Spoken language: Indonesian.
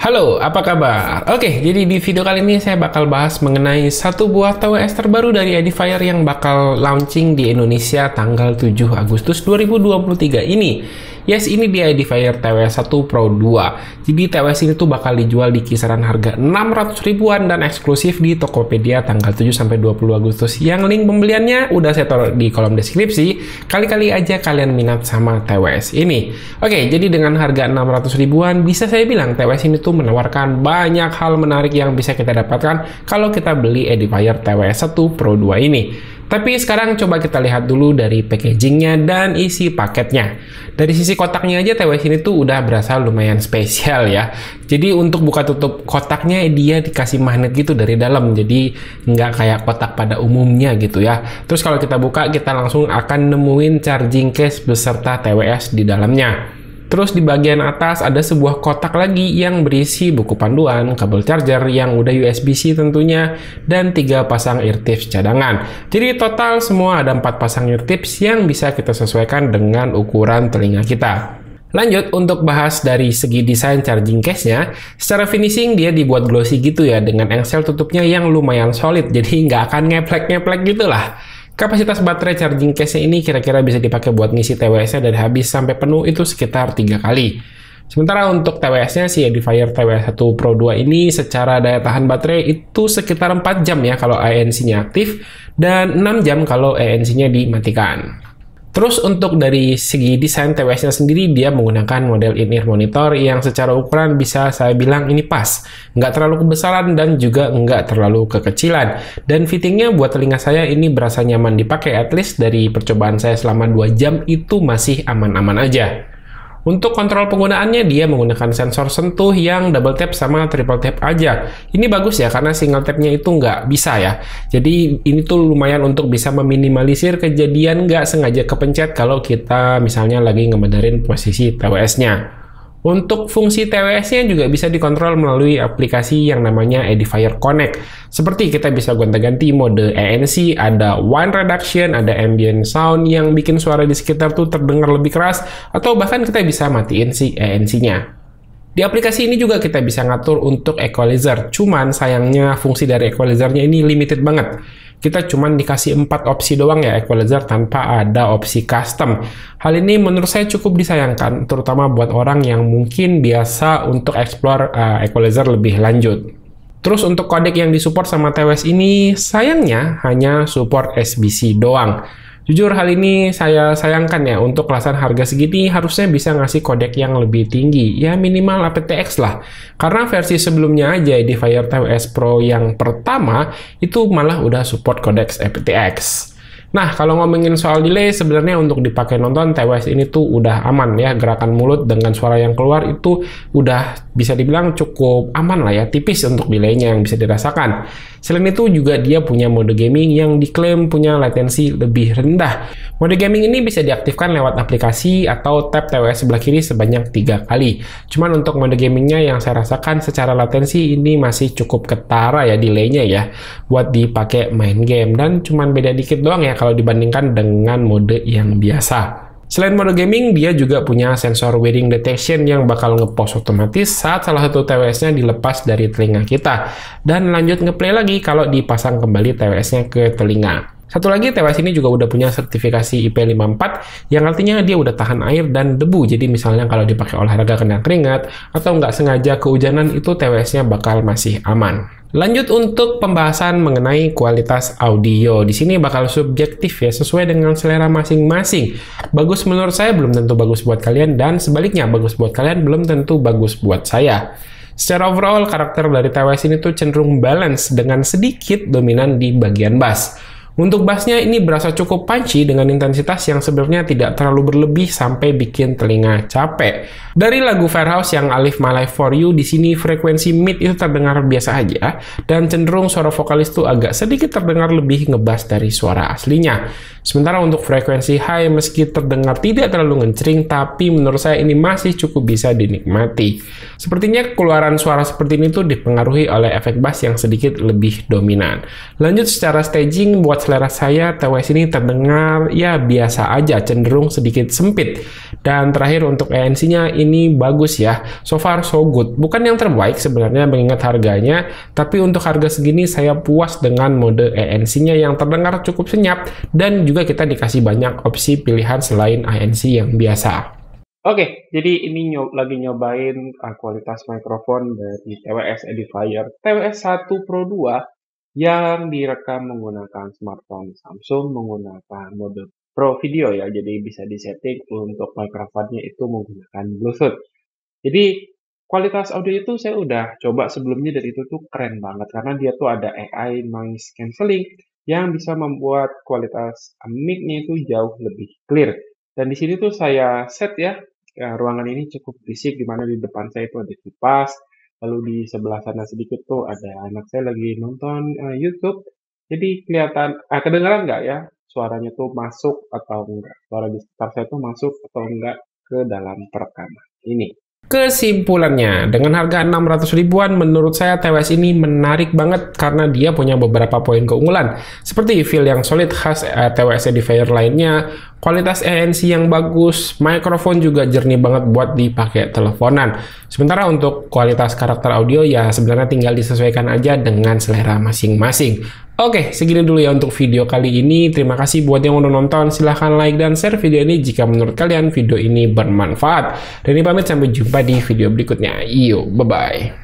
Halo, apa kabar? Oke, jadi di video kali ini saya bakal bahas mengenai satu buah TWS terbaru dari Edifier yang bakal launching di Indonesia tanggal 7 Agustus 2023 ini. Yes, ini dia Edifier TWS 1 Pro 2. Jadi TWS ini tuh bakal dijual di kisaran harga 600 ribuan dan eksklusif di Tokopedia tanggal 7 sampai 20 Agustus. Yang link pembeliannya udah saya taruh di kolom deskripsi. Kali-kali aja kalian minat sama TWS ini. Oke, jadi dengan harga 600 ribuan bisa saya bilang TWS ini tuh menawarkan banyak hal menarik yang bisa kita dapatkan kalau kita beli Edifier TWS 1 Pro 2 ini. Tapi sekarang coba kita lihat dulu dari packagingnya dan isi paketnya. Dari sisi kotaknya aja TWS ini tuh udah berasa lumayan spesial ya. Jadi untuk buka tutup kotaknya dia dikasih magnet gitu dari dalam. Jadi nggak kayak kotak pada umumnya gitu ya. Terus kalau kita buka kita langsung akan nemuin charging case beserta TWS di dalamnya. Terus di bagian atas ada sebuah kotak lagi yang berisi buku panduan, kabel charger yang udah USB-C tentunya, dan 3 pasang eartips cadangan. Jadi total semua ada 4 pasang eartips yang bisa kita sesuaikan dengan ukuran telinga kita. Lanjut, untuk bahas dari segi desain charging case-nya, secara finishing dia dibuat glossy gitu ya, dengan engsel tutupnya yang lumayan solid, jadi nggak akan ngeplek-ngeplek gitu lah. Kapasitas baterai charging case-nya ini kira-kira bisa dipakai buat ngisi TWS-nya dari habis sampai penuh itu sekitar 3 kali. Sementara untuk TWS-nya si Edifier TWS 1 Pro 2 ini secara daya tahan baterai itu sekitar 4 jam ya kalau ANC-nya aktif dan 6 jam kalau ANC-nya dimatikan. Terus untuk dari segi desain TWS-nya sendiri dia menggunakan model in-ear monitor yang secara ukuran bisa saya bilang ini pas. Nggak terlalu kebesaran dan juga nggak terlalu kekecilan. Dan fittingnya buat telinga saya ini berasa nyaman dipakai, at least dari percobaan saya selama 2 jam itu masih aman-aman aja. Untuk kontrol penggunaannya dia menggunakan sensor sentuh yang double tap sama triple tap aja. Ini bagus ya karena single tap-nya itu nggak bisa ya. Jadi ini tuh lumayan untuk bisa meminimalisir kejadian nggak sengaja kepencet kalau kita misalnya lagi ngebenerin posisi TWS-nya. Untuk fungsi TWS-nya juga bisa dikontrol melalui aplikasi yang namanya Edifier Connect. Seperti kita bisa gonta-ganti mode ANC, ada whine reduction, ada ambient sound yang bikin suara di sekitar tuh terdengar lebih keras, atau bahkan kita bisa matiin si ANC-nya. Di aplikasi ini juga kita bisa ngatur untuk equalizer, cuman sayangnya fungsi dari equalizer-nya ini limited banget. Kita cuman dikasih 4 opsi doang ya equalizer tanpa ada opsi custom. Hal ini menurut saya cukup disayangkan, terutama buat orang yang mungkin biasa untuk explore equalizer lebih lanjut. Terus untuk kodek yang disupport sama TWS ini, sayangnya hanya support SBC doang. Jujur hal ini saya sayangkan ya, untuk kelasan harga segini harusnya bisa ngasih kodek yang lebih tinggi, ya minimal aptX lah. Karena versi sebelumnya aja Edifier TWS Pro yang pertama itu malah udah support kodek aptX. Nah, kalau ngomongin soal delay, sebenarnya untuk dipakai nonton TWS ini tuh udah aman ya. Gerakan mulut dengan suara yang keluar itu udah bisa dibilang cukup aman lah ya, tipis untuk delaynya yang bisa dirasakan. Selain itu juga dia punya mode gaming yang diklaim punya latensi lebih rendah. Mode gaming ini bisa diaktifkan lewat aplikasi atau tap TWS sebelah kiri sebanyak 3 kali. Cuman untuk mode gamingnya yang saya rasakan secara latensi ini masih cukup ketara ya delaynya ya, buat dipakai main game, dan cuman beda dikit doang ya kalau dibandingkan dengan mode yang biasa. Selain mode gaming, dia juga punya sensor wearing detection yang bakal nge-pause otomatis saat salah satu TWS-nya dilepas dari telinga kita, dan lanjut ngeplay lagi kalau dipasang kembali TWS-nya ke telinga. Satu lagi, TWS ini juga udah punya sertifikasi IP54 yang artinya dia udah tahan air dan debu. Jadi misalnya kalau dipakai olahraga kena keringat atau nggak sengaja kehujanan, itu TWS-nya bakal masih aman. Lanjut untuk pembahasan mengenai kualitas audio. Di sini bakal subjektif ya, sesuai dengan selera masing-masing. Bagus menurut saya belum tentu bagus buat kalian, dan sebaliknya bagus buat kalian belum tentu bagus buat saya. Secara overall, karakter dari TWS ini tuh cenderung balance dengan sedikit dominan di bagian bass. Untuk bassnya ini berasa cukup punchy dengan intensitas yang sebenarnya tidak terlalu berlebih sampai bikin telinga capek. Dari lagu Firehouse yang I Live My Life For You, di sini frekuensi mid itu terdengar biasa aja, dan cenderung suara vokalis tuh agak sedikit terdengar lebih ngebass dari suara aslinya. Sementara untuk frekuensi high meski terdengar tidak terlalu ngencring, tapi menurut saya ini masih cukup bisa dinikmati. Sepertinya keluaran suara seperti ini tuh dipengaruhi oleh efek bass yang sedikit lebih dominan. Lanjut secara staging, buat buat selera saya, TWS ini terdengar ya biasa aja, cenderung sedikit sempit. Dan terakhir untuk ANC-nya ini bagus ya, so far so good. Bukan yang terbaik sebenarnya mengingat harganya, tapi untuk harga segini saya puas dengan mode ANC-nya yang terdengar cukup senyap, dan juga kita dikasih banyak opsi pilihan selain ANC yang biasa. Oke, jadi ini lagi nyobain kualitas mikrofon dari TWS Edifier TWS 1 Pro 2 yang direkam menggunakan smartphone Samsung menggunakan mode Pro Video ya, jadi bisa disetting untuk mikrofonnya itu menggunakan Bluetooth. Jadi kualitas audio itu saya udah coba sebelumnya dan itu tuh keren banget karena dia tuh ada AI noise cancelling yang bisa membuat kualitas mic-nya itu jauh lebih clear. Dan di sini tuh saya set ya, ruangan ini cukup berisik di mana di depan saya itu ada kipas, lalu di sebelah sana sedikit tuh ada anak saya lagi nonton YouTube. Jadi kelihatan, kedengaran nggak ya suaranya tuh masuk atau enggak? Suara di sekitar saya tuh masuk atau enggak ke dalam perekaman ini. Kesimpulannya, dengan harga 600 ribuan, menurut saya TWS ini menarik banget karena dia punya beberapa poin keunggulan, seperti feel yang solid khas TWS Edifier lainnya, kualitas ANC yang bagus, mikrofon juga jernih banget buat dipakai teleponan. Sementara untuk kualitas karakter audio ya sebenarnya tinggal disesuaikan aja dengan selera masing-masing. Oke, segini dulu ya untuk video kali ini. Terima kasih buat yang udah nonton. Silahkan like dan share video ini jika menurut kalian video ini bermanfaat. Dan ini pamit, sampai jumpa di video berikutnya. Yo, bye-bye.